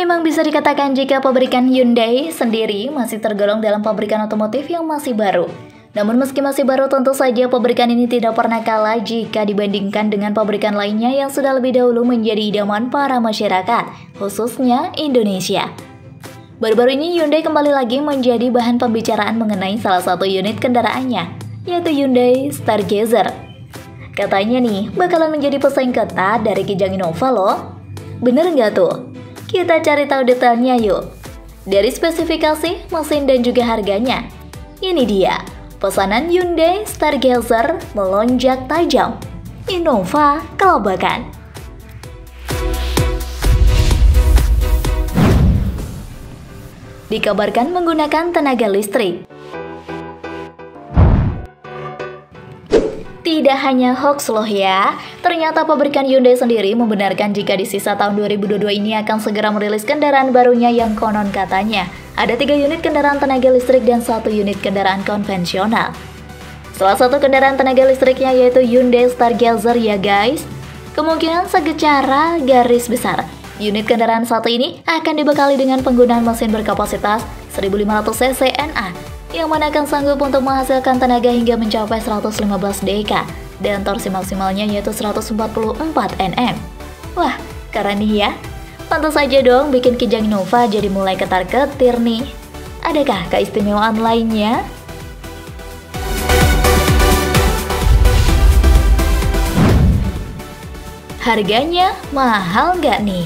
Memang bisa dikatakan jika pabrikan Hyundai sendiri masih tergolong dalam pabrikan otomotif yang masih baru. Namun meski masih baru, tentu saja pabrikan ini tidak pernah kalah jika dibandingkan dengan pabrikan lainnya yang sudah lebih dahulu menjadi idaman para masyarakat, khususnya Indonesia. Baru-baru ini Hyundai kembali lagi menjadi bahan pembicaraan mengenai salah satu unit kendaraannya, yaitu Hyundai Stargazer. Katanya nih, bakalan menjadi pesaing ketat dari Kijang Innova loh. Bener nggak tuh? Kita cari tahu detailnya yuk. Dari spesifikasi, mesin dan juga harganya. Ini dia, pesanan Hyundai Stargazer melonjak tajam. Innova kelabakan. Dikabarkan menggunakan tenaga listrik. Tidak hanya hoax loh ya, ternyata pabrikan Hyundai sendiri membenarkan jika di sisa tahun 2022 ini akan segera merilis kendaraan barunya yang konon katanya ada 3 unit kendaraan tenaga listrik dan 1 unit kendaraan konvensional. Salah satu kendaraan tenaga listriknya yaitu Hyundai Stargazer ya guys. Kemungkinan secara garis besar, unit kendaraan satu ini akan dibekali dengan penggunaan mesin berkapasitas 1500 cc NA yang mana akan sanggup untuk menghasilkan tenaga hingga mencapai 115 dk dan torsi maksimalnya yaitu 144 Nm. Wah, keren nih ya. Pantas saja dong bikin Kijang Innova jadi mulai ketar-ketir nih. Adakah keistimewaan lainnya? Harganya mahal nggak nih?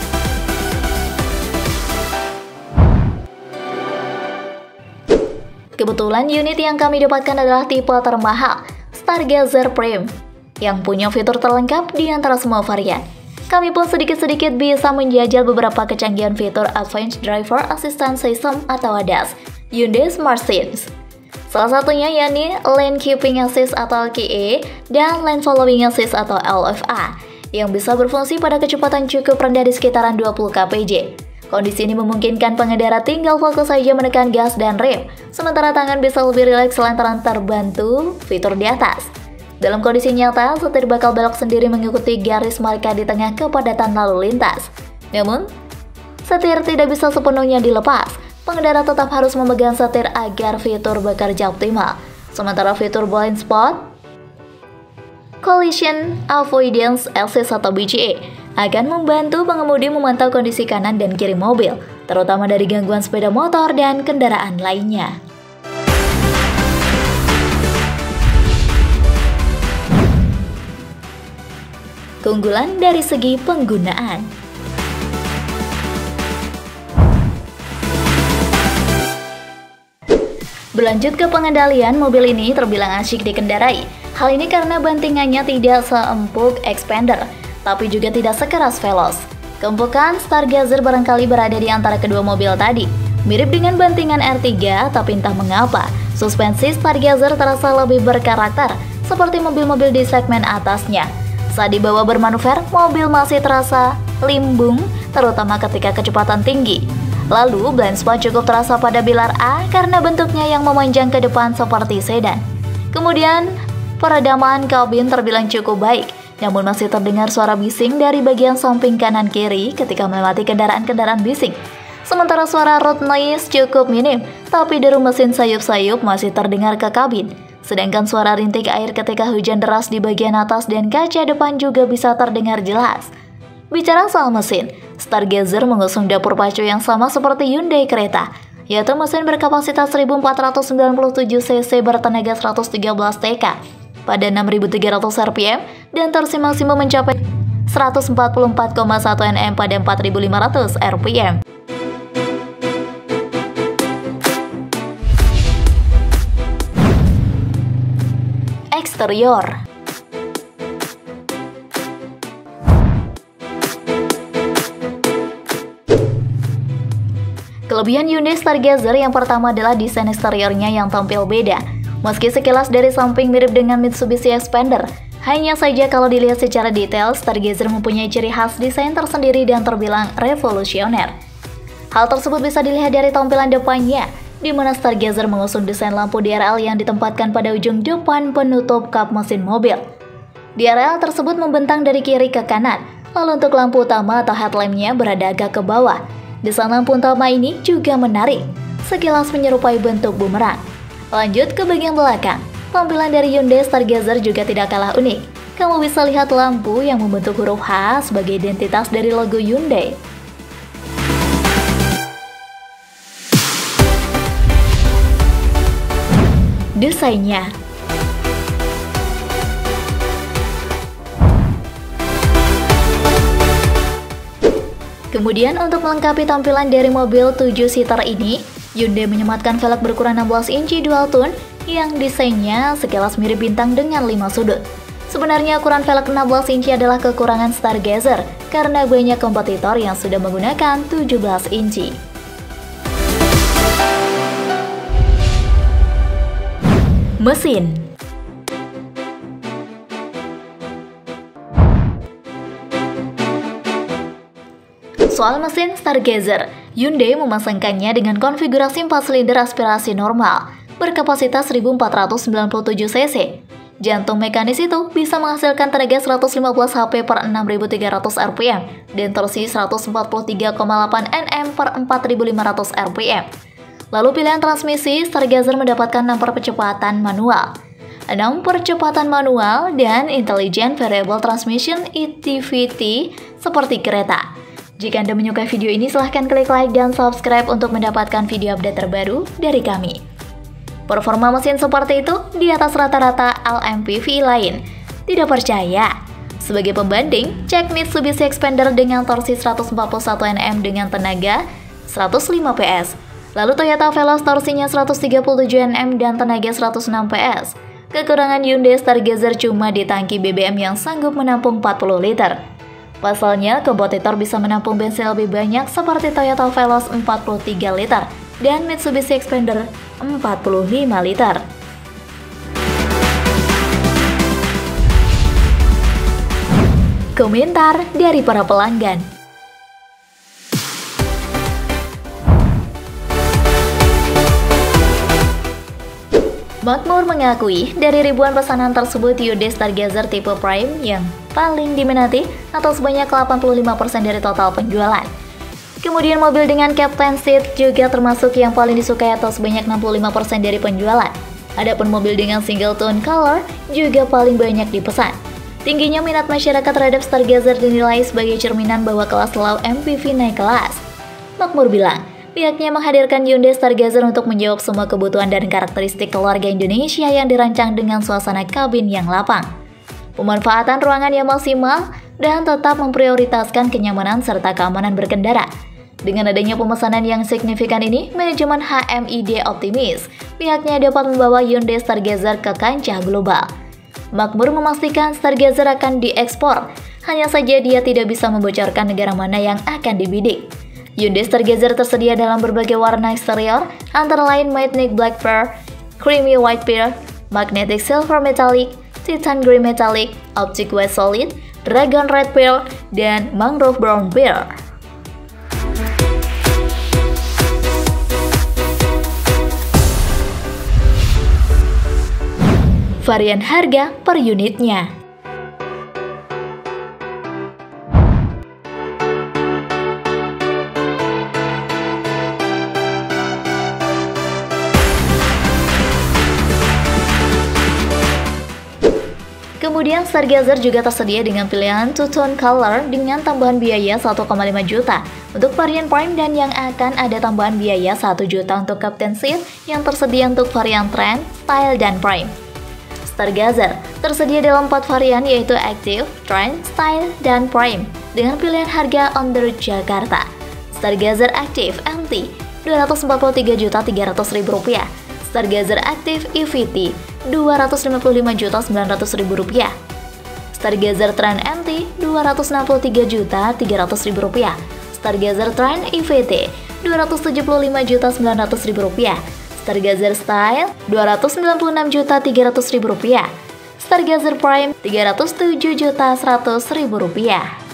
Kebetulan unit yang kami dapatkan adalah tipe termahal, Stargazer Prime, yang punya fitur terlengkap di antara semua varian. Kami pun sedikit-sedikit bisa menjajal beberapa kecanggihan fitur Advanced Driver Assistance System atau ADAS, Hyundai Smart Sims. Salah satunya yakni Lane Keeping Assist atau LKA dan Lane Following Assist atau LFA, yang bisa berfungsi pada kecepatan cukup rendah di sekitaran 20 kpj. Kondisi ini memungkinkan pengendara tinggal fokus saja menekan gas dan rem, sementara tangan bisa lebih rileks lantaran terbantu fitur di atas. Dalam kondisi nyata, setir bakal belok sendiri mengikuti garis marka di tengah kepadatan lalu lintas. Namun, setir tidak bisa sepenuhnya dilepas. Pengendara tetap harus memegang setir agar fitur bekerja optimal. Sementara fitur blind spot, collision avoidance assist atau BCA akan membantu pengemudi memantau kondisi kanan dan kiri mobil, terutama dari gangguan sepeda motor dan kendaraan lainnya. Keunggulan dari segi penggunaan. Berlanjut ke pengendalian, mobil ini terbilang asyik dikendarai. Hal ini karena bantingannya tidak seempuk Xpander, tapi juga tidak sekeras Veloz. Keempukan Stargazer barangkali berada di antara kedua mobil tadi. Mirip dengan bantingan R3, tapi entah mengapa, suspensi Stargazer terasa lebih berkarakter, seperti mobil-mobil di segmen atasnya. Saat dibawa bermanuver, mobil masih terasa limbung, terutama ketika kecepatan tinggi. Lalu, blind spot cukup terasa pada bilar A karena bentuknya yang memanjang ke depan seperti sedan. Kemudian, peredaman kabin terbilang cukup baik, namun masih terdengar suara bising dari bagian samping kanan kiri ketika melewati kendaraan-kendaraan bising. Sementara suara road noise cukup minim, tapi deru mesin sayup-sayup masih terdengar ke kabin. Sedangkan suara rintik air ketika hujan deras di bagian atas dan kaca depan juga bisa terdengar jelas. Bicara soal mesin, Stargazer mengusung dapur pacu yang sama seperti Hyundai Creta, yaitu mesin berkapasitas 1497 cc bertenaga 113 Tk pada 6.300 rpm dan torsi maksimum mencapai 144,1 Nm pada 4.500 rpm. Eksterior. Kelebihan Hyundai Stargazer yang pertama adalah desain eksteriornya yang tampil beda. Meski sekilas dari samping mirip dengan Mitsubishi Xpander, hanya saja kalau dilihat secara detail, Stargazer mempunyai ciri khas desain tersendiri dan terbilang revolusioner. Hal tersebut bisa dilihat dari tampilan depannya, di mana Stargazer mengusung desain lampu DRL yang ditempatkan pada ujung depan penutup kap mesin mobil. DRL tersebut membentang dari kiri ke kanan, lalu untuk lampu utama atau headlampnya berada agak ke bawah. Desain lampu utama ini juga menarik, sekilas menyerupai bentuk bumerang. Lanjut ke bagian belakang, tampilan dari Hyundai Stargazer juga tidak kalah unik. Kamu bisa lihat lampu yang membentuk huruf H sebagai identitas dari logo Hyundai. Desainnya. Kemudian untuk melengkapi tampilan dari mobil 7-seater ini, Hyundai menyematkan velg berukuran 16 inci dual tone yang desainnya sekilas mirip bintang dengan 5 sudut. Sebenarnya ukuran velg 16 inci adalah kekurangan Stargazer karena banyak kompetitor yang sudah menggunakan 17 inci. Mesin. Soal mesin Stargazer, Hyundai memasangkannya dengan konfigurasi 4 silinder aspirasi normal berkapasitas 1497 cc. Jantung mekanis itu bisa menghasilkan tenaga 115 HP per 6300 rpm dan torsi 143,8 Nm per 4500 rpm. Lalu pilihan transmisi, Stargazer mendapatkan 6 percepatan manual, 6 percepatan manual dan Intelligent Variable Transmission (IVT) seperti kereta. Jika Anda menyukai video ini, silahkan klik like dan subscribe untuk mendapatkan video update terbaru dari kami. Performa mesin seperti itu di atas rata-rata LMPV lain. Tidak percaya? Sebagai pembanding, cek Mitsubishi Xpander dengan torsi 141 Nm dengan tenaga 105 PS. Lalu Toyota Veloz torsinya 137 Nm dan tenaga 106 PS. Kekurangan Hyundai Stargazer cuma di tangki BBM yang sanggup menampung 40 liter. Pasalnya, kompetitor bisa menampung bensin lebih banyak seperti Toyota Veloz 43 liter dan Mitsubishi Xpander 45 liter. Komentar dari para pelanggan. Makmur mengakui dari ribuan pesanan tersebut Hyundai Stargazer tipe Prime yang paling diminati atau sebanyak 85% dari total penjualan. Kemudian mobil dengan Captain Seat juga termasuk yang paling disukai atau sebanyak 65% dari penjualan. Adapun mobil dengan single tone color juga paling banyak dipesan. Tingginya minat masyarakat terhadap Stargazer dinilai sebagai cerminan bahwa kelas low MPV naik kelas. Makmur bilang, pihaknya menghadirkan Hyundai Stargazer untuk menjawab semua kebutuhan dan karakteristik keluarga Indonesia yang dirancang dengan suasana kabin yang lapang, pemanfaatan ruangan yang maksimal, dan tetap memprioritaskan kenyamanan serta keamanan berkendara. Dengan adanya pemesanan yang signifikan ini, manajemen HMID optimis pihaknya dapat membawa Hyundai Stargazer ke kancah global. Makmur memastikan Stargazer akan diekspor, hanya saja dia tidak bisa membocorkan negara mana yang akan dibidik. Hyundai Stargazer tersedia dalam berbagai warna eksterior, antara lain Midnight Black Pearl, Creamy White Pearl, Magnetic Silver Metallic, Titan Grey Metallic, Optic White Solid, Dragon Red Pearl, dan Mangrove Brown Pearl. Varian harga per unitnya. Kemudian Stargazer juga tersedia dengan pilihan two-tone color dengan tambahan biaya 1,5 juta untuk varian Prime dan yang akan ada tambahan biaya 1 juta untuk Captain Seat yang tersedia untuk varian Trend, Style, dan Prime. Stargazer tersedia dalam 4 varian yaitu Active, Trend, Style, dan Prime dengan pilihan harga on the road Jakarta. Stargazer Active MT Rp243.300.000, Stargazer Active EVT Rp255.900.000, Stargazer Trend MT Rp263.300.000, Stargazer Trend EVT Rp275.900.000, Stargazer Style Rp296.300.000, Stargazer Prime Rp307.100.000.